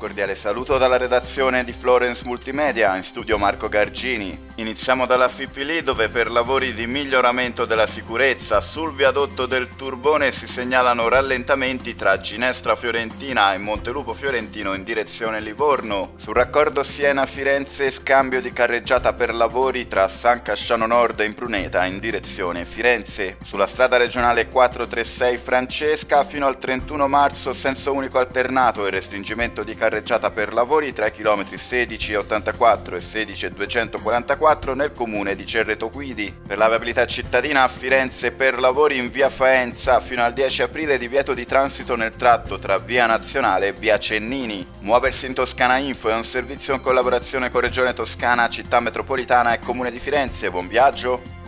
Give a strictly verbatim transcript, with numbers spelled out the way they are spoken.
cordiale saluto dalla redazione di Florence Multimedia, in studio Marco Gargini. Iniziamo dalla F I P L dove per lavori di miglioramento della sicurezza sul viadotto del Turbone si segnalano rallentamenti tra Ginestra Fiorentina e Montelupo Fiorentino in direzione Livorno. Sul raccordo Siena-Firenze scambio di carreggiata per lavori tra San Casciano Nord e Impruneta in direzione Firenze. Sulla strada regionale quattrocentotrentasei Francesca fino al trentuno marzo senso unico alternato e restringimento di carreggiata per lavori tra i chilometri sedici e ottantaquattro e sedici e duecentoquarantaquattro nel comune di Cerreto Guidi. Per la viabilità cittadina a Firenze per lavori in via Faenza fino al dieci aprile divieto di transito nel tratto tra via Nazionale e via Cennini. Muoversi in Toscana Info è un servizio in collaborazione con Regione Toscana, Città Metropolitana e Comune di Firenze. Buon viaggio!